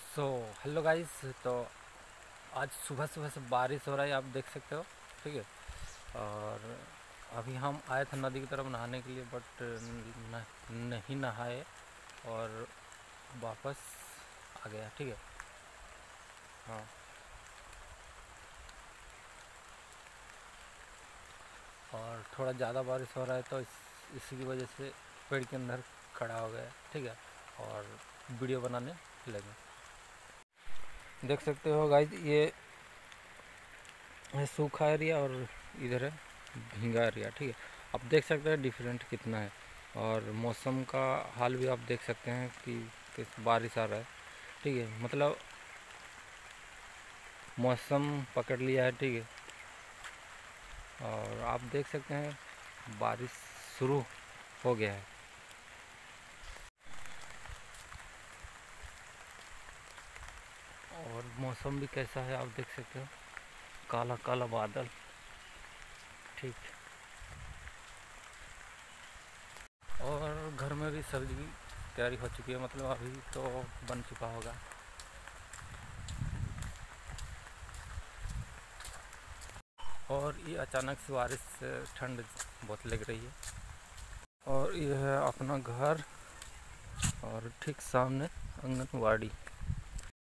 So hello guys. तो आज सुबह सुबह से बारिश हो रहा है, आप देख सकते हो। ठीक है। और अभी हम आए थे नदी की तरफ नहाने के लिए, बट नहीं नहाए और वापस आ गया। ठीक है। हाँ। और थोड़ा ज़्यादा बारिश हो रहा है तो इसी की वजह से पेड़ के अंदर खड़ा हो गया। ठीक है। और वीडियो बनाने लगे। देख सकते हो गाइस, ये है सूखा एरिया और इधर है भींगा एरिया। ठीक है। आप देख सकते हैं डिफरेंट कितना है। और मौसम का हाल भी आप देख सकते हैं कि बारिश आ रहा है। ठीक है। मतलब मौसम पकड़ लिया है। ठीक है। और आप देख सकते हैं बारिश शुरू हो गया है। और मौसम भी कैसा है आप देख सकते हो, काला काला बादल। ठीक। और घर में भी सब्जी की तैयारी हो चुकी है, मतलब अभी तो बन चुका होगा। और ये अचानक से बारिश से ठंड बहुत लग रही है। और ये है अपना घर और ठीक सामने आंगनबाड़ी।